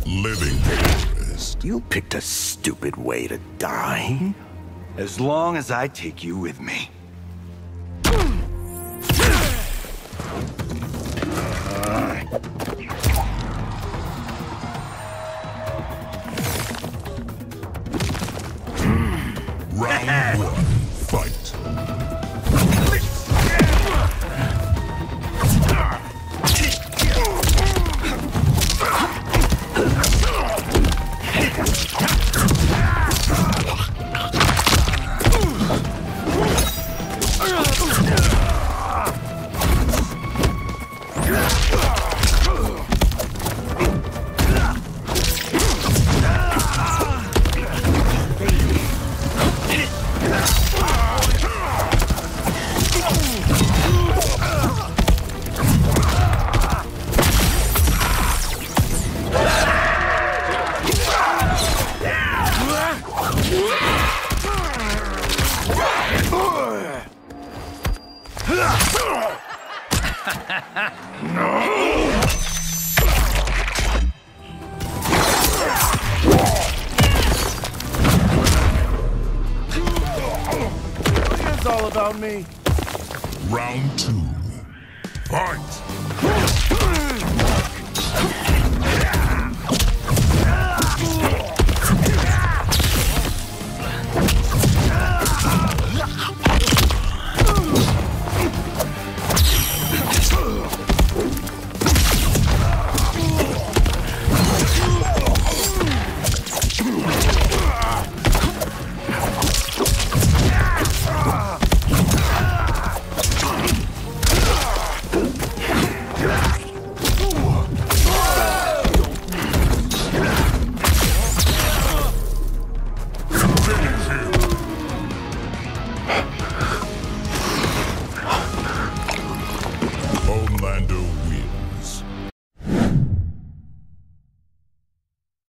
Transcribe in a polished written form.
Living terrorist. You picked a stupid way to die. As long as I take you with me. Round one, fight. It's all about me. Round two, fight.